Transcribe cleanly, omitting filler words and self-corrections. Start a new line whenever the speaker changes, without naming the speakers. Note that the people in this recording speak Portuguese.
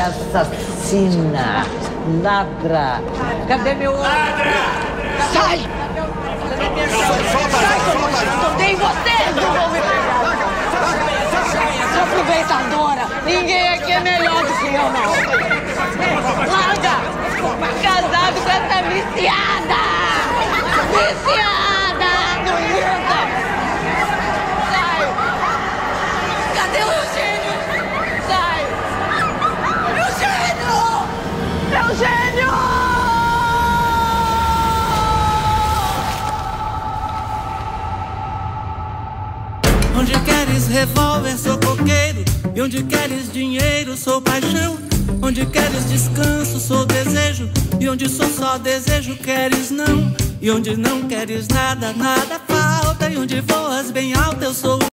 assassina, ladra. Cadê meu homem?
Sai!
Solta!
Odeio você! Sua aproveitadora! Ninguém aqui é melhor do que eu, não! Larga! Casado com essa viciada! Viciada! Nojenta! Sai! Cadê o Eugênio? Sai! Eugênio! Eugênio!
Onde queres revólver, sou coqueiro. E onde queres dinheiro, sou paixão. Onde queres descanso, sou desejo. E onde sou só desejo, queres não. E onde não queres nada, nada falta. E onde voas bem alto, eu sou